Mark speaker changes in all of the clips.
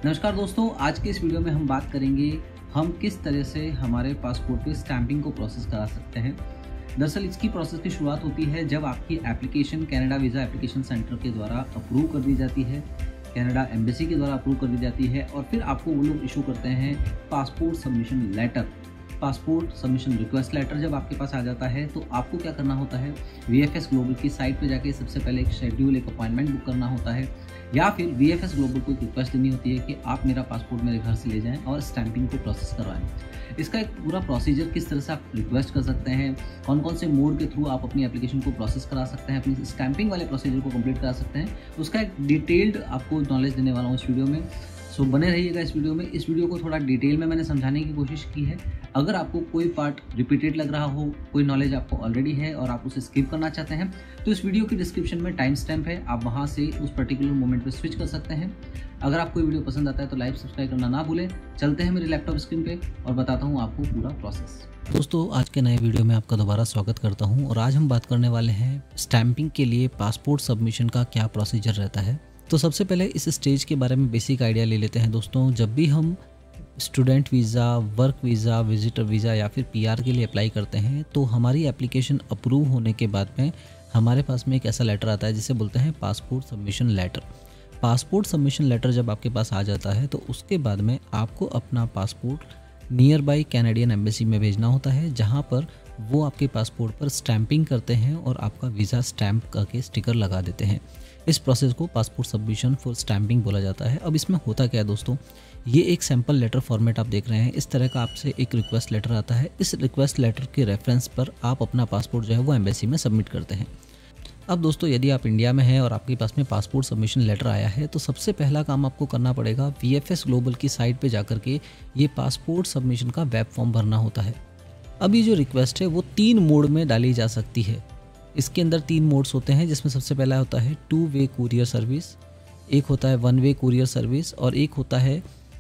Speaker 1: नमस्कार दोस्तों, आज के इस वीडियो में हम बात करेंगे हम किस तरह से हमारे पासपोर्ट पे स्टैंपिंग को प्रोसेस करा सकते हैं। दरअसल इसकी प्रोसेस की शुरुआत होती है जब आपकी application Canada visa application centre के द्वारा अप्रूव कर दी जाती है, कनाडा एम्बेसी के द्वारा अप्रूव कर दी जाती है और फिर आपको वो लोग इशू करते हैं passport submission letter. Passport submission request letter जब आपके पास आ जाता है तो आपको क्या करना होता है, VFS ग्लोबल की साइट पे जाके सबसे पहले एक शेड्यूल, एक अपॉइंटमेंट बुक करना होता है या फिर VFS ग्लोबल को एक रिक्वेस्ट देनी होती है कि आप मेरा पासपोर्ट मेरे घर से ले जाएं और स्टैंपिंग को प्रोसेस करवाएं। इसका एक पूरा प्रोसीजर किस तरह से आप रिक्वेस्ट कर सकते हैं, कौन कौन से मोड के थ्रू आप अपनी एप्लीकेशन को प्रोसेस करा सकते हैं, अपनी स्टैंपिंग वाले प्रोसीजर को कंप्लीट करा सकते हैं, उसका एक डिटेल्ड आपको नॉलेज देने वाला हूँ इस वीडियो में। सो बने रहिएगा इस वीडियो में। इस वीडियो को थोड़ा डिटेल में मैंने समझाने की कोशिश की है। अगर आपको कोई पार्ट रिपीटेड लग रहा हो, कोई नॉलेज आपको ऑलरेडी है और आप उसे स्किप करना चाहते हैं तो इस वीडियो की डिस्क्रिप्शन में टाइम स्टैम्प है, आप वहां से उस पर्टिकुलर मोमेंट पे स्विच कर सकते हैं। अगर आपको ये वीडियो पसंद आता है तो लाइक सब्सक्राइब करना ना भूलें। चलते हैं मेरे लैपटॉप स्क्रीन पे और बताता हूँ आपको पूरा प्रोसेस।
Speaker 2: दोस्तों, आज के नए वीडियो में आपका दोबारा स्वागत करता हूं और आज हम बात करने वाले हैं स्टैंपिंग के लिए पासपोर्ट सबमिशन का क्या प्रोसीजर रहता है। तो सबसे पहले इस स्टेज के बारे में बेसिक आइडिया ले लेते हैं। दोस्तों, जब भी हम student visa, work visa, visitor visa या फिर PR के लिए अप्लाई करते हैं तो हमारी एप्लीकेशन अप्रूव होने के बाद में हमारे पास में एक ऐसा लेटर आता है जिसे बोलते हैं passport submission letter. Passport submission letter जब आपके पास आ जाता है तो उसके बाद में आपको अपना passport nearby Canadian embassy में भेजना होता है, जहां पर वो आपके पासपोर्ट पर स्टैंपिंग करते हैं और आपका वीज़ा स्टैंप करके स्टिकर लगा देते हैं। इस प्रोसेस को पासपोर्ट सबमिशन फॉर स्टैंपिंग बोला जाता है। अब इसमें होता क्या है दोस्तों, ये एक सैम्पल लेटर फॉर्मेट आप देख रहे हैं। इस तरह का आपसे एक रिक्वेस्ट लेटर आता है। इस रिक्वेस्ट लेटर के रेफरेंस पर आप अपना पासपोर्ट जो है वो एम्बेसी में सबमिट करते हैं। अब दोस्तों, यदि आप इंडिया में हैं और आपके पास में पासपोर्ट सबमिशन लेटर आया है तो सबसे पहला काम आपको करना पड़ेगा, VFS ग्लोबल की साइट पे जाकर के ये पासपोर्ट सबमिशन का वेब फॉर्म भरना होता है। अब ये जो रिक्वेस्ट है वो 3 मोड में डाली जा सकती है। इसके अंदर 3 मोड्स होते हैं, जिसमें सबसे पहला होता है 2 वे कुरियर सर्विस, एक होता है 1 वे कुरियर सर्विस और एक होता है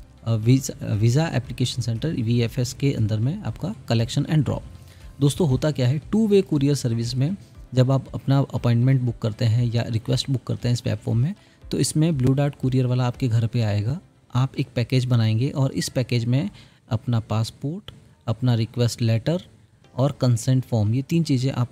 Speaker 2: वीज़ा एप्लीकेशन सेंटर VFS के अंदर में आपका कलेक्शन एंड ड्रॉप। दोस्तों, होता क्या है, 2 वे कुरियर सर्विस में जब आप अपना अपॉइंटमेंट बुक करते हैं या रिक्वेस्ट बुक करते हैं इस वेब फॉर्म में, तो इसमें ब्लू डार्ट कुरियर वाला आपके घर पे आएगा। आप एक पैकेज बनाएंगे और इस पैकेज में अपना पासपोर्ट, अपना रिक्वेस्ट लेटर और कंसेंट फॉर्म, ये 3 चीज़ें आप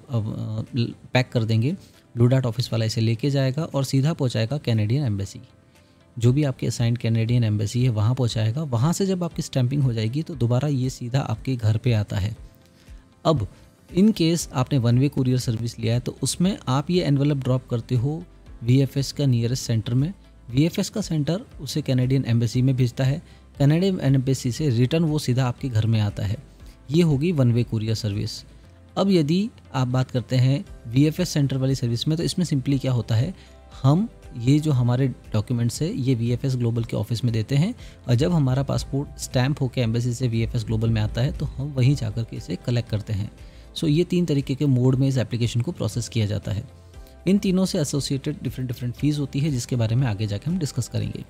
Speaker 2: पैक कर देंगे। ब्लू डार्ट ऑफिस वाला इसे लेके जाएगा और सीधा पहुंचाएगा कैनेडियन एम्बेसी। जो भी आपके असाइंड कैनेडियन एम्बेसी है वहाँ पहुंचाएगा। वहाँ से जब आपकी स्टैंपिंग हो जाएगी तो दोबारा ये सीधा आपके घर पे आता है। अब इन केस आपने 1 वे कुरियर सर्विस लिया है तो उसमें आप ये एनवेलप ड्रॉप करते हो VFS का नियरेस्ट सेंटर में। VFS का सेंटर उसे कैनेडियन एम्बेसी में भेजता है। कैनेडियन एम्बेसी से रिटर्न वो सीधा आपके घर में आता है। ये होगी 1 वे कुरियर सर्विस। अब यदि आप बात करते हैं VFS सेंटर वाली सर्विस में, तो इसमें सिंपली क्या होता है, हम ये जो हमारे डॉक्यूमेंट्स है ये VFS ग्लोबल के ऑफिस में देते हैं और जब हमारा पासपोर्ट स्टैंप होकर एम्बेसी से VFS ग्लोबल में आता है तो हम वहीं जाकर के इसे कलेक्ट करते हैं। सो ये 3 तरीके के मोड में इस एप्लीकेशन को प्रोसेस किया जाता है। इन तीनों से एसोसिएटेड डिफरेंट फीस होती है, जिसके बारे में आगे जाके हम डिस्कस करेंगे।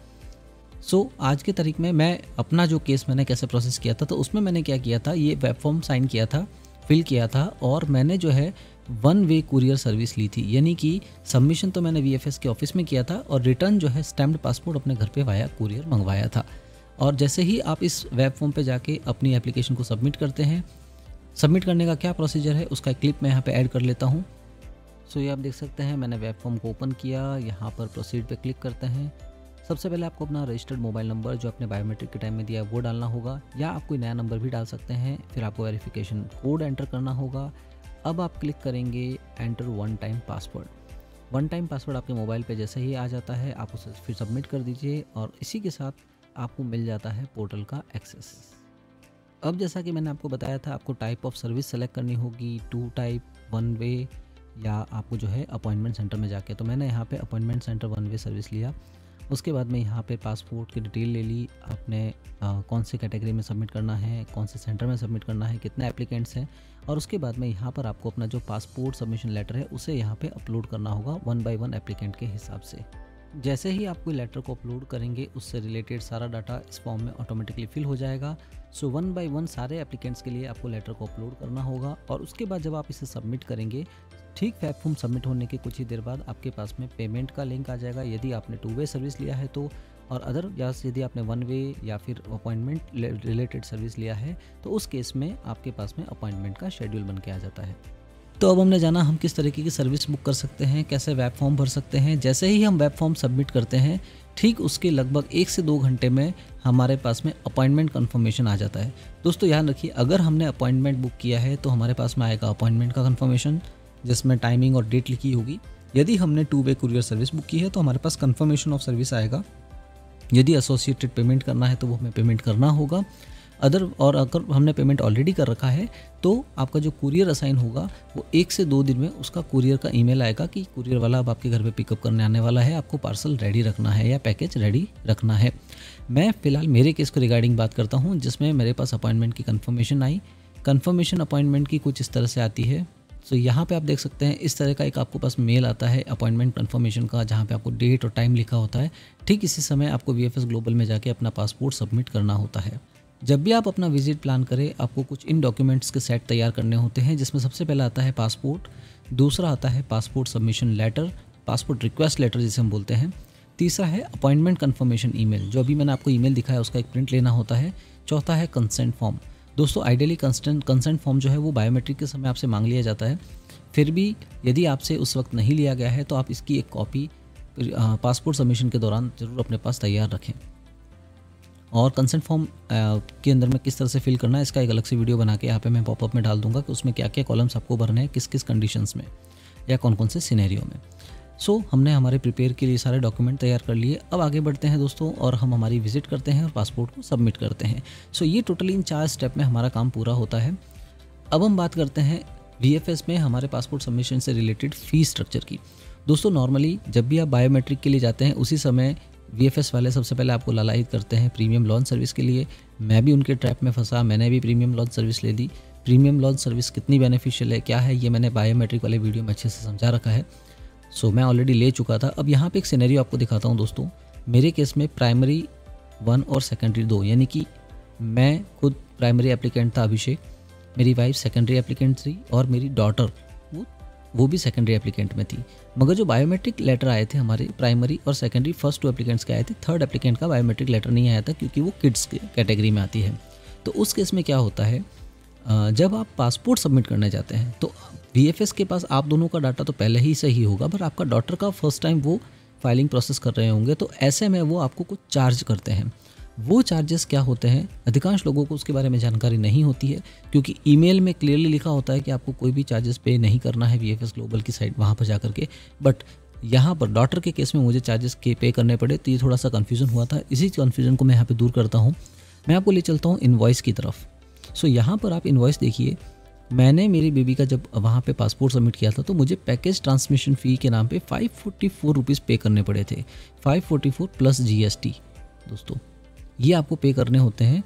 Speaker 2: आज के तारीख में मैं अपना जो केस मैंने कैसे प्रोसेस किया था, तो उसमें मैंने क्या किया था, ये वेब फॉर्म साइन किया था, फिल किया था और मैंने जो है 1 वे कुरियर सर्विस ली थी। यानी कि सबमिशन तो मैंने VFS के ऑफिस में किया था और रिटर्न जो है स्टैम्प्ड पासपोर्ट अपने घर पे वाया कुरियर मंगवाया था। और जैसे ही आप इस वेब फॉर्म पे जाके अपनी एप्लीकेशन को सबमिट करते हैं, सबमिट करने का क्या प्रोसीजर है उसका क्लिप मैं यहाँ पे ऐड कर लेता हूँ। ये आप देख सकते हैं, मैंने वेब फॉर्म को ओपन किया, यहाँ पर प्रोसीड पे क्लिक करते हैं। सबसे पहले आपको अपना रजिस्टर्ड मोबाइल नंबर जो आपने बायोमेट्रिक के टाइम में दिया है वो डालना होगा, या आप कोई नया नंबर भी डाल सकते हैं। फिर आपको वेरिफिकेशन कोड एंटर करना होगा। अब आप क्लिक करेंगे enter 1 time password. 1 time password आपके मोबाइल पे जैसे ही आ जाता है आप उसे फिर सबमिट कर दीजिए और इसी के साथ आपको मिल जाता है पोर्टल का एक्सेस। अब जैसा कि मैंने आपको बताया था, आपको टाइप ऑफ सर्विस सेलेक्ट करनी होगी, 2 टाइप, 1 वे या आपको जो है अपॉइंटमेंट सेंटर में जाके। तो मैंने यहाँ पे अपॉइंटमेंट सेंटर 1 वे सर्विस लिया। उसके बाद में यहाँ पे पासपोर्ट की डिटेल ले ली, आपने कौन से कैटेगरी में सबमिट करना है, कौन से सेंटर में सबमिट करना है, कितने एप्लीकेंट्स हैं, और उसके बाद में यहाँ पर आपको अपना जो पासपोर्ट सबमिशन लेटर है उसे यहाँ पे अपलोड करना होगा 1 बाय 1 एप्लीकेंट के हिसाब से। जैसे ही आप कोई लेटर को अपलोड करेंगे उससे रिलेटेड सारा डाटा इस फॉर्म में ऑटोमेटिकली फिल हो जाएगा। 1 बाय 1 सारे एप्लीकेंट्स के लिए आपको लेटर को अपलोड करना होगा और उसके बाद जब आप इसे सबमिट करेंगे, ठीक वेब फॉर्म सबमिट होने के कुछ ही देर बाद आपके पास में पेमेंट का लिंक आ जाएगा। यदि आपने 2 वे सर्विस लिया है तो और अदर या यदि आपने वन वे या फिर अपॉइंटमेंट रिलेटेड सर्विस लिया है तो उस केस में आपके पास में अपॉइंटमेंट का शेड्यूल बन के आ जाता है। तो अब हमने जाना हम किस तरीके की सर्विस बुक कर सकते हैं, कैसे वेब फॉर्म भर सकते हैं। जैसे ही हम वेब फॉर्म सबमिट करते हैं ठीक उसके लगभग 1 से 2 घंटे में हमारे पास में अपॉइंटमेंट कन्फर्मेशन आ जाता है। दोस्तों ध्यान रखिए, अगर हमने अपॉइंटमेंट बुक किया है तो हमारे पास में आएगा अपॉइंटमेंट का कन्फर्मेशन जिसमें टाइमिंग और डेट लिखी होगी। यदि हमने 2 वे कुरियर सर्विस बुक की है तो हमारे पास कन्फर्मेशन ऑफ सर्विस आएगा। यदि एसोसिएटेड पेमेंट करना है तो वो हमें पेमेंट करना होगा। अगर हमने पेमेंट ऑलरेडी कर रखा है तो आपका जो कुरियर असाइन होगा वो 1 से 2 दिन में उसका कुरियर का ईमेल आएगा कि कुरियर वाला अब आपके घर पे पिकअप करने आने वाला है, आपको पार्सल रेडी रखना है या पैकेज रेडी रखना है। मैं फ़िलहाल मेरे केस को रिगार्डिंग बात करता हूँ जिसमें मेरे पास अपॉइंटमेंट की कन्फर्मेशन आई। कन्फर्मेशन अपॉइंटमेंट की कुछ इस तरह से आती है। तो यहाँ पे आप देख सकते हैं इस तरह का एक आपको पास मेल आता है अपॉइंटमेंट कन्फर्मेशन का, जहाँ पे आपको डेट और टाइम लिखा होता है। ठीक इसी समय आपको VFS ग्लोबल में जाके अपना पासपोर्ट सबमिट करना होता है। जब भी आप अपना विजिट प्लान करें आपको कुछ इन डॉक्यूमेंट्स के सेट तैयार करने होते हैं, जिसमें सबसे पहला आता है पासपोर्ट, दूसरा आता है passport submission letter, passport request letter जिसे हम बोलते हैं, तीसरा है अपॉइंटमेंट कन्फर्मेशन ईमेल, जो अभी मैंने आपको ईमेल दिखाया उसका एक प्रिंट लेना होता है, चौथा है कंसेंट फॉर्म। दोस्तों आइडियली कंसेंट फॉर्म जो है वो बायोमेट्रिक के समय आपसे मांग लिया जाता है, फिर भी यदि आपसे उस वक्त नहीं लिया गया है तो आप इसकी एक कॉपी पासपोर्ट सबमिशन के दौरान ज़रूर अपने पास तैयार रखें। और कंसेंट फॉर्म के अंदर में किस तरह से फिल करना है इसका एक अलग से वीडियो बना के यहाँ पे मैं पॉपअप में डाल दूंगा कि उसमें क्या क्या कॉलम्स आपको भरने हैं, किस किस कंडीशंस में या कौन कौन से सिनेरियो में। सो हमने हमारे प्रिपेयर के लिए सारे डॉक्यूमेंट तैयार कर लिए। अब आगे बढ़ते हैं दोस्तों और हम हमारी विजिट करते हैं और पासपोर्ट को सबमिट करते हैं। सो ये टोटली इन 4 स्टेप में हमारा काम पूरा होता है। अब हम बात करते हैं VFS में हमारे पासपोर्ट सबमिशन से रिलेटेड फ़ी स्ट्रक्चर की। दोस्तों नॉर्मली जब भी आप बायोमेट्रिक के लिए जाते हैं उसी समय VFS वाले सबसे पहले आपको लालायित करते हैं प्रीमियम लॉन्च सर्विस के लिए। मैं भी उनके ट्रैप में फंसा, मैंने भी प्रीमियम लॉन्च सर्विस ले ली। प्रीमियम लॉन्च सर्विस कितनी बेनिफिशियल है, क्या है, ये मैंने बायोमेट्रिक वाले वीडियो में अच्छे से समझा रखा है। सो मैं ऑलरेडी ले चुका था। अब यहाँ पे एक सिनेरियो आपको दिखाता हूँ दोस्तों। मेरे केस में प्राइमरी 1 और सेकेंडरी 2, यानी कि मैं खुद प्राइमरी एप्लीकेंट था अभिषेक, मेरी वाइफ सेकेंडरी एप्लीकेंट थी और मेरी डॉटर वो भी सेकेंडरी एप्लीकेंट में थी। मगर जो बायोमेट्रिक लेटर आए थे हमारे प्राइमरी और सेकेंडरी फर्स्ट 2 एप्लीकेंट्स के आए थे, थर्ड एप्लीकेंट का बायोमेट्रिक लेटर नहीं आया था क्योंकि वो किड्स कैटेगरी में आती है। तो उस केस में क्या होता है, जब आप पासपोर्ट सबमिट करने जाते हैं तो VFS के पास आप दोनों का डाटा तो पहले ही सही होगा, पर आपका डॉटर का फर्स्ट टाइम वो फाइलिंग प्रोसेस कर रहे होंगे, तो ऐसे में वो आपको कुछ चार्ज करते हैं। वो चार्जेस क्या होते हैं, अधिकांश लोगों को उसके बारे में जानकारी नहीं होती है क्योंकि ईमेल में क्लियरली लिखा होता है कि आपको कोई भी चार्जेस पे नहीं करना है VFS ग्लोबल की साइट वहाँ पर जा करके। बट यहाँ पर डॉटर के केस में मुझे चार्जेस के पे करने पड़े, तो ये थोड़ा सा कन्फ्यूज़न हुआ था। इसी कन्फ्यूज़न को मैं यहाँ पर दूर करता हूँ। मैं आपको ले चलता हूँ इनवॉइस की तरफ। सो यहाँ पर आप इनवॉइस देखिए, मैंने मेरी बेबी का जब वहाँ पे पासपोर्ट सबमिट किया था तो मुझे पैकेज ट्रांसमिशन फ़ी के नाम पे 544 रुपीज़ पे करने पड़े थे, 544 प्लस GST। दोस्तों ये आपको पे करने होते हैं।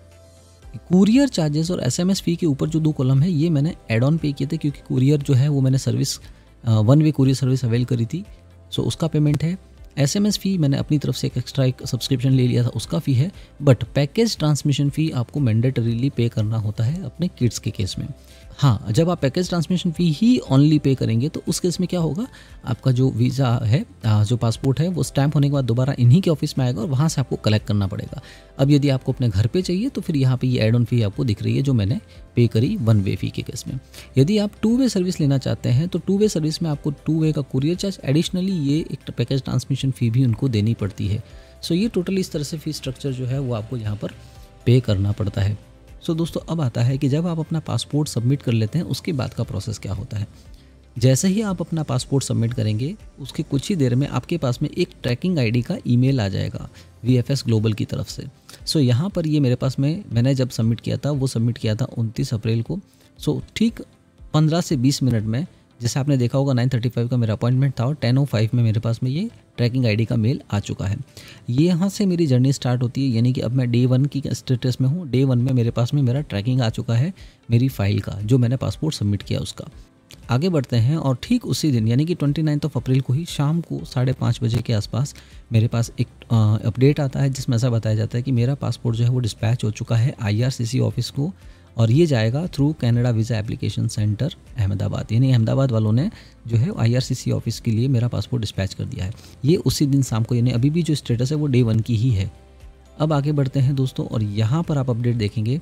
Speaker 2: कुरियर चार्जेस और SMS फ़ी के ऊपर जो 2 कॉलम है ये मैंने एड ऑन पे किए थे क्योंकि कुरियर जो है वो मैंने service 1 way courier service avail करी थी, सो उसका पेमेंट है। SMS फ़ी मैंने अपनी तरफ से एक एक्स्ट्रा एक सब्सक्रिप्शन ले लिया था, उसका फ़ी है। बट पैकेज ट्रांसमिशन फ़ी आपको मैंडेटरीली पे करना होता है अपने किड्स के केस में। हाँ, जब आप पैकेज ट्रांसमिशन फ़ी ही ओनली पे करेंगे तो उस केस में क्या होगा, आपका जो वीज़ा है, जो पासपोर्ट है, वो स्टैंप होने के बाद दोबारा इन्हीं के ऑफिस में आएगा और वहाँ से आपको कलेक्ट करना पड़ेगा। अब यदि आपको अपने घर पे चाहिए तो फिर यहाँ पे ये एड ऑन फ़ी आपको दिख रही है जो मैंने पे करी 1 वे फ़ी के केस में। यदि आप 2 वे सर्विस लेना चाहते हैं तो 2 वे सर्विस में आपको 2 वे का कुरियर चार्ज, एडिशनली ये एक पैकेज ट्रांसमिशन फ़ी भी उनको देनी पड़ती है। सो ये टोटली इस तरह से फ़ी स्ट्रक्चर जो है वो आपको यहाँ पर पे करना पड़ता है। सो दोस्तों अब आता है कि जब आप अपना पासपोर्ट सबमिट कर लेते हैं उसके बाद का प्रोसेस क्या होता है। जैसे ही आप अपना पासपोर्ट सबमिट करेंगे उसके कुछ ही देर में आपके पास में एक ट्रैकिंग ID का ईमेल आ जाएगा VFS ग्लोबल की तरफ से। सो यहाँ पर ये मेरे पास में मैंने जब सबमिट किया था वो सबमिट किया था 29 अप्रैल को। सो ठीक 15 से 20 मिनट में, जैसे आपने देखा होगा 9:35 का मेरा अपॉइंटमेंट था और 10:05 में मेरे पास में ये ट्रैकिंग ID का मेल आ चुका है। ये यहाँ से मेरी जर्नी स्टार्ट होती है, यानी कि अब मैं डे 1 की स्टेटस में हूँ। डे 1 में मेरे पास में मेरा ट्रैकिंग आ चुका है मेरी फाइल का, जो मैंने पासपोर्ट सबमिट किया उसका। आगे बढ़ते हैं और ठीक उसी दिन यानी कि 29 अप्रैल को ही शाम को 5:30 बजे के आसपास मेरे पास एक अपडेट आता है जिसमें ऐसा बताया जाता है कि मेरा पासपोर्ट जो है वो डिस्पैच हो चुका है IRCC ऑफिस को और ये जाएगा through Canada visa application centre Ahmedabad, यानी अहमदाबाद वालों ने जो है IRCC ऑफिस के लिए मेरा पासपोर्ट डिस्पैच कर दिया है। ये उसी दिन शाम को, यानी अभी भी जो स्टेटस है वो Day 1 की ही है। अब आगे बढ़ते हैं दोस्तों, और यहाँ पर आप अपडेट देखेंगे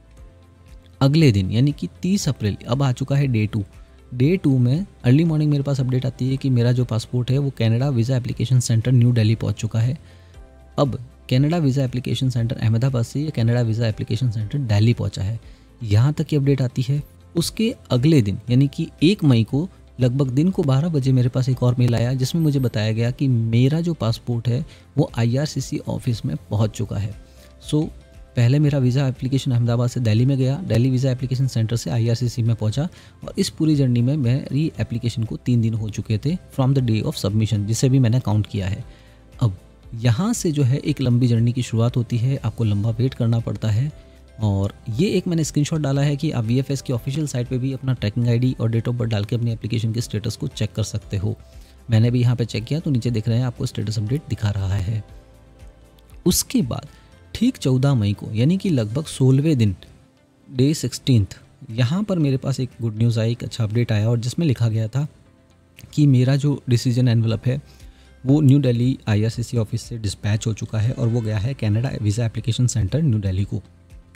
Speaker 2: अगले दिन यानी कि 30 अप्रैल। अब आ चुका है Day 2 में अर्ली मॉर्निंग मेरे पास अपडेट आती है कि मेरा जो पासपोर्ट है वो Canada visa application centre New Delhi पहुँच चुका है। अब Canada visa application centre Ahmedabad से ये Canada visa application centre Delhi पहुँचा है, यहाँ तक की अपडेट आती है। उसके अगले दिन यानी कि 1 मई को लगभग दिन को 12 बजे मेरे पास एक और मेल आया जिसमें मुझे बताया गया कि मेरा जो पासपोर्ट है वो IRCC ऑफिस में पहुंच चुका है। सो पहले मेरा वीज़ा एप्लीकेशन अहमदाबाद से दिल्ली में गया, दिल्ली वीज़ा एप्लीकेशन सेंटर से IRCC में पहुंचा, और इस पूरी जर्नी में मेरी एप्लीकेशन को 3 दिन हो चुके थे from the day of submission, जिसे भी मैंने काउंट किया है। अब यहाँ से जो है एक लंबी जर्नी की शुरुआत होती है, आपको लंबा वेट करना पड़ता है। और ये एक मैंने स्क्रीनशॉट डाला है कि आप VFS की ऑफिशियल साइट पे भी अपना ट्रैकिंग ID और डेट ऑफ बर्थ डाल के अपनी एप्लीकेशन के स्टेटस को चेक कर सकते हो। मैंने भी यहाँ पे चेक किया तो नीचे दिख रहे हैं आपको स्टेटस अपडेट दिखा रहा है। उसके बाद ठीक 14 मई को यानी कि लगभग 16वें दिन Day 16 यहाँ पर मेरे पास एक गुड न्यूज़ आई, एक अच्छा अपडेट आया, और जिसमें लिखा गया था कि मेरा जो डिसीजन एनवलप है वो न्यू दिल्ली IRCC ऑफिस से डिस्पैच हो चुका है और वो गया है Canada visa application centre New Delhi को।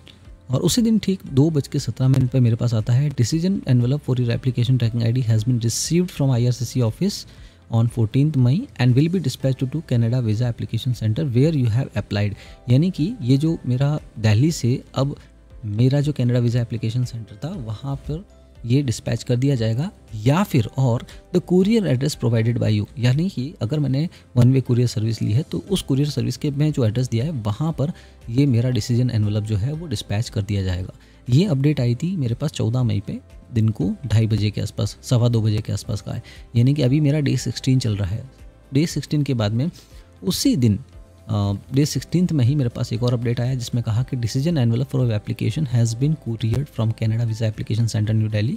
Speaker 2: और उसी दिन ठीक 2:17 पे मेरे पास आता है decision envelope for your application tracking ID has been received from IRCC office on 14 May and will be dispatched to Canada visa application centre where you have applied. यानी कि ये जो मेरा दिल्ली से अब मेरा जो कनाडा वीज़ा एप्लीकेशन सेंटर था वहाँ पर ये डिस्पैच कर दिया जाएगा, या फिर और the courier address provided by you, यानी कि अगर मैंने 1 वे कुरियर सर्विस ली है तो उस कुरियर सर्विस के मैं जो एड्रेस दिया है वहाँ पर ये मेरा डिसीजन एनवलप जो है वो डिस्पैच कर दिया जाएगा। ये अपडेट आई थी मेरे पास 14 मई पे दिन को 2:30 बजे के आसपास, 2:15 बजे के आसपास का है, यानी कि अभी मेरा Day 16 चल रहा है। Day 16 के बाद में उसी दिन Day 16 में ही मेरे पास एक और अपडेट आया जिसमें कहा कि decision envelope for application has been couriered from Canada visa application centre New Delhi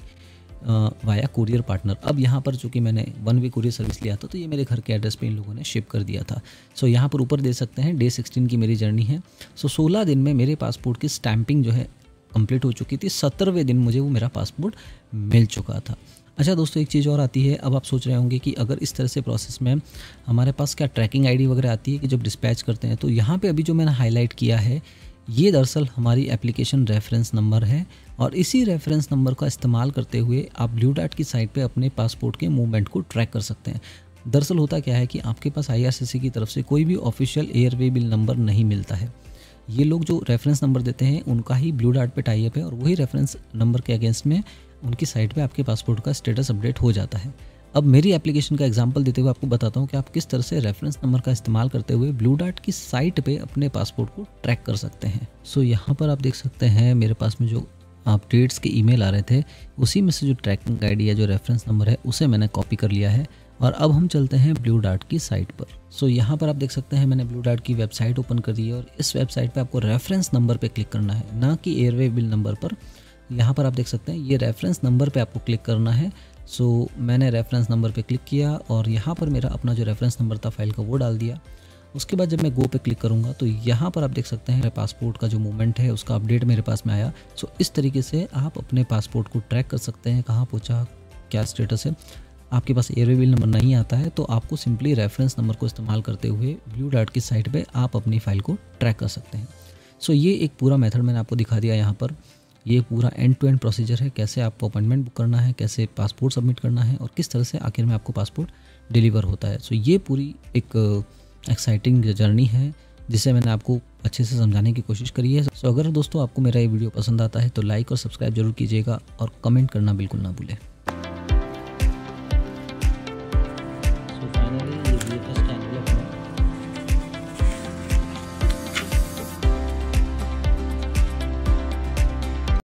Speaker 2: via courier partner. अब यहाँ पर चूँकि मैंने 1 वे कुरियर सर्विस लिया था तो ये मेरे घर के एड्रेस पे इन लोगों ने शिप कर दिया था। सो यहाँ पर ऊपर दे सकते हैं Day 16 की मेरी जर्नी है। सो 16 दिन में मेरे पासपोर्ट की स्टैंपिंग जो है कंप्लीट हो चुकी थी। 17वें दिन मुझे वो मेरा पासपोर्ट मिल चुका था। अच्छा दोस्तों, एक चीज़ और आती है। अब आप सोच रहे होंगे कि अगर इस तरह से प्रोसेस में हमारे पास क्या ट्रैकिंग ID वगैरह आती है कि जब डिस्पैच करते हैं, तो यहाँ पे अभी जो मैंने हाईलाइट किया है ये दरअसल हमारी एप्लीकेशन रेफरेंस नंबर है, और इसी रेफरेंस नंबर का इस्तेमाल करते हुए आप ब्लू डार्ट की साइट पे अपने पासपोर्ट के मूवमेंट को ट्रैक कर सकते हैं। दरअसल होता क्या है कि आपके पास IRCC की तरफ से कोई भी ऑफिशियल एयरवे बिल नंबर नहीं मिलता है। ये लोग जो रेफरेंस नंबर देते हैं उनका ही ब्लू डार्ट पे टाई अप है, और वही रेफरेंस नंबर के अगेंस्ट में उनकी साइट पे आपके पासपोर्ट का स्टेटस अपडेट हो जाता है। अब मेरी एप्लीकेशन का एग्जांपल देते हुए आपको बताता हूँ कि आप किस तरह से रेफरेंस नंबर का इस्तेमाल करते हुए ब्लू डार्ट की साइट पे अपने पासपोर्ट को ट्रैक कर सकते हैं। सो यहाँ पर आप देख सकते हैं मेरे पास में जो अपडेट्स के ईमेल आ रहे थे उसी में से जो ट्रैकिंग ID या जो रेफरेंस नंबर है उसे मैंने कॉपी कर लिया है, और अब हम चलते हैं ब्लू डार्ट की साइट पर। सो यहाँ पर आप देख सकते हैं मैंने ब्लू डार्ट की वेबसाइट ओपन कर दी है, और इस वेबसाइट पे आपको रेफरेंस नंबर पे क्लिक करना है, ना कि एयरवे बिल नंबर पर। यहाँ पर आप देख सकते हैं ये रेफरेंस नंबर पे आपको क्लिक करना है। सो मैंने रेफरेंस नंबर पे क्लिक किया और यहाँ पर मेरा अपना जो रेफरेंस नंबर था फाइल का वो डाल दिया। उसके बाद जब मैं गो पे क्लिक करूँगा तो यहाँ पर आप देख सकते हैं मेरे पासपोर्ट का जो मूवमेंट है उसका अपडेट मेरे पास में आया। सो इस तरीके से आप अपने पासपोर्ट को ट्रैक कर सकते हैं, कहाँ पहुँचा, क्या स्टेटस है। आपके पास एयरवे बिल नंबर नहीं आता है तो आपको सिंपली रेफरेंस नंबर को इस्तेमाल करते हुए ब्लू डार्ट की साइट पे आप अपनी फ़ाइल को ट्रैक कर सकते हैं। सो ये एक पूरा मेथड मैंने आपको दिखा दिया यहाँ पर। ये पूरा एंड टू एंड प्रोसीजर है, कैसे आपको अपॉइंटमेंट बुक करना है, कैसे पासपोर्ट सबमिट करना है और किस तरह से आखिर में आपको पासपोर्ट डिलीवर होता है। सो ये पूरी एक एक्साइटिंग जर्नी है जिसे मैंने आपको अच्छे से समझाने की कोशिश करी है। सो अगर दोस्तों आपको मेरा ये वीडियो पसंद आता है तो लाइक और सब्सक्राइब जरूर कीजिएगा और कमेंट करना बिल्कुल ना भूलें।